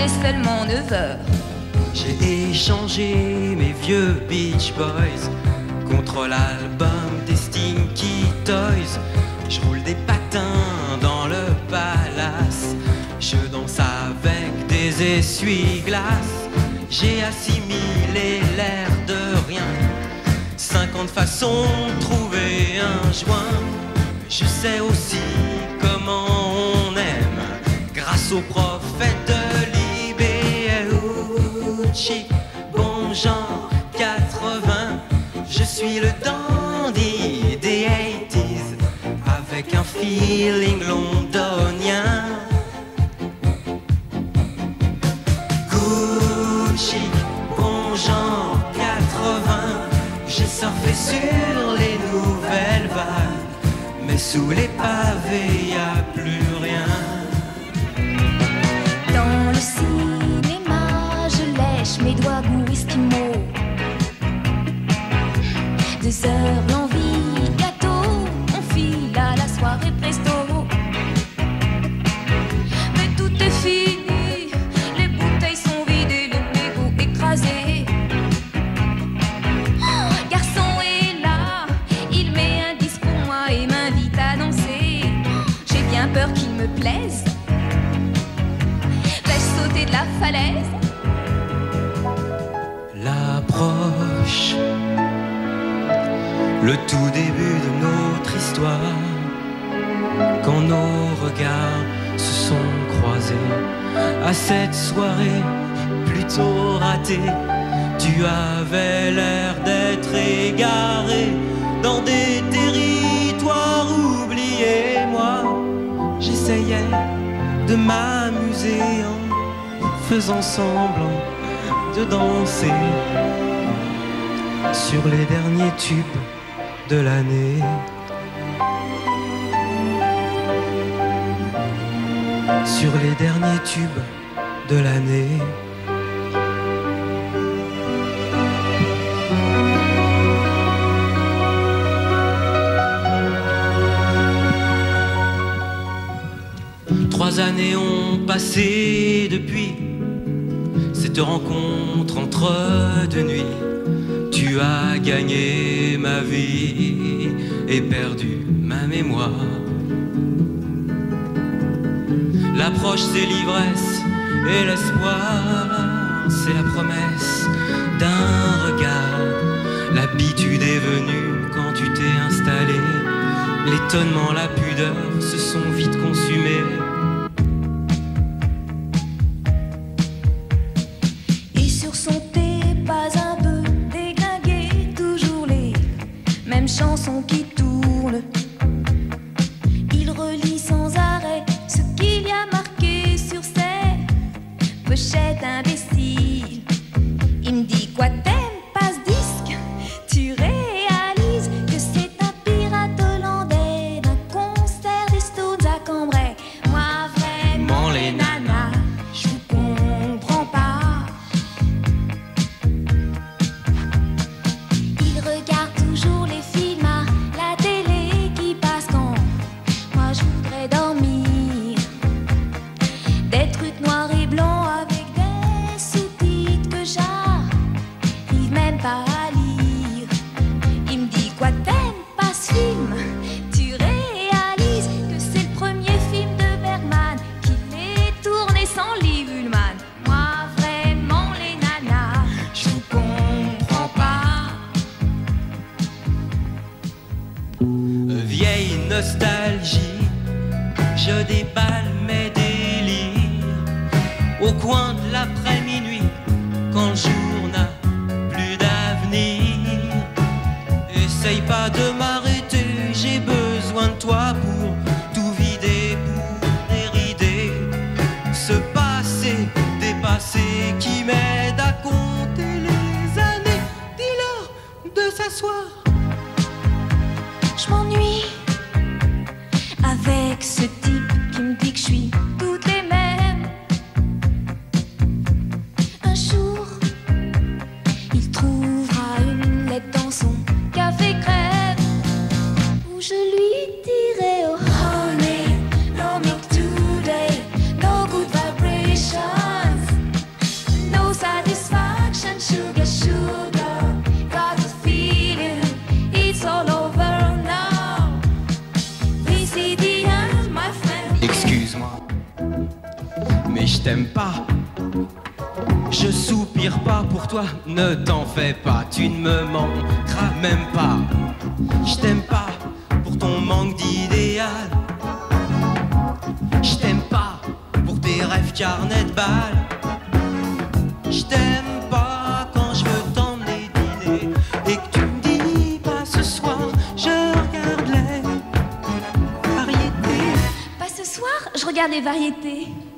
avait seulement 9 heures. J'ai échangé mes vieux Beach Boys contre l'album des Stinky Toys. Je roule des patins dans le palace, je danse avec des essuie-glaces. J'ai assimilé l'air de rien, 50 façons de trouver un joint. Je sais aussi comment on aime, grâce au prophète de Libéucci. Bon genre 80, je suis le dandy des 80s, avec un feeling londonien. Gucci, bon genre 80, j'ai surfé sur les nouvelles vagues, mais sous les pavés y a plus rien. Dans le cinéma, je lèche mes doigts goût esquimau. 2 heures, l'envie gâteau, on file à la soirée presto. Mais tout est fini, les bouteilles sont vidées, le mégot écrasé. Garçon est là, il met un disque pour moi et m'invite à danser. J'ai bien peur qu'il me plaise. Vais-je sauter de la falaise? L'approche, le tout début de notre histoire, quand nos regards se sont croisés à cette soirée plutôt ratée. Tu avais l'air d'être égaré dans des territoires oubliés. Moi, j'essayais de m'amuser en faisant semblant de danser sur les derniers tubes de l'année. Sur les derniers tubes de l'année. Trois années ont passé depuis cette rencontre entre deux nuits. Tu as gagné ma vie et perdu ma mémoire. L'approche, c'est l'ivresse et l'espoir, c'est la promesse d'un regard. L'habitude est venue quand tu t'es installé. L'étonnement, la pudeur se sont vite consumés. Et sur son thé, pas un peu déglingué, toujours les mêmes chansons qui tournent. Il relit sans arrêt ce qu'il y a marqué sur ses pochettes imbéciles. Il me dit: quoi t'aimes pas ce disque? Tu réalises que c'est un pirate hollandais d'un concert des Stones à Cambrai. Moi vraiment les nanas, je vous comprends pas. Il regarde toujours les films à la télé qui passent quand moi je voudrais dormir. Des trucs noirs et blancs avec des sous-titres que j'arrive même pas à lire. Il me dit: quoi t'aimes pas ce film? Tu réalises que c'est le premier film de Bergman, qu'il est tourné sans Liv Ullmann. Moi vraiment les nanas, je vous comprends pas. Vieille nostalgie, je déballe mes délires au coin de l'après-minuit, quand le jour n'a plus d'avenir. Essaye pas de m'arrêter, j'ai besoin de toi pour tout vider, pour dérider ce passé dépassé qui m'aide à compter les années. Dis-leur de s'asseoir. Je m'ennuie avec ce type qui me dit que je suis toutes les mêmes. Un jour, il trouvera une lettre dans son café crème où je lui dirai: oh honey, no milk today, no good vibrations. Excuse-moi, mais je t'aime pas. Je soupire pas pour toi, ne t'en fais pas, tu ne me manqueras même pas. Je t'aime pas pour ton manque d'idéal. Je t'aime pas pour tes rêves carnet de balles. Je t'aime pas quand je veux t'emmener dîner et que tu me dis pas ce soir, je regarde les variétés. Pas ce soir, je regarde les variétés.